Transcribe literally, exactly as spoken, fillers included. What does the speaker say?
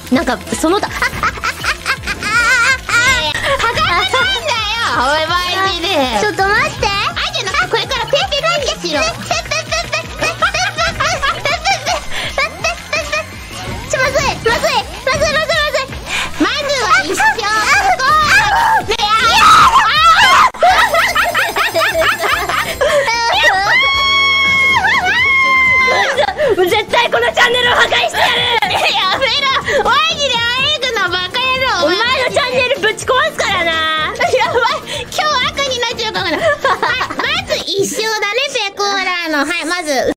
なんかそのた、ああおいマジでちょっと待って。 あじゃなくてこれからペンペンペンペンしろ。 ちょまずいまずいまずいまずいまずいまずは一生絶対このチャンネルを破壊してやる。 やめろマジであえぐのバカ野郎。 お前のチャンネルぶち壊すからな。 やばい今日赤になっちゃうかもな。はいまず一生だねペコーラーの。はいまず